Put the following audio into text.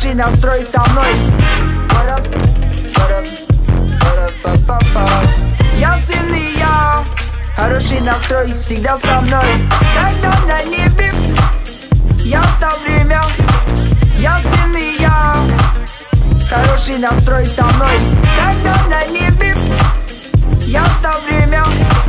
Хороший настрой со мной. Я сын и я. Хороший настрой всегда со мной. Когда на небе я стал время. Я сын и я. Хороший настрой со мной. Когда на небе я стал время.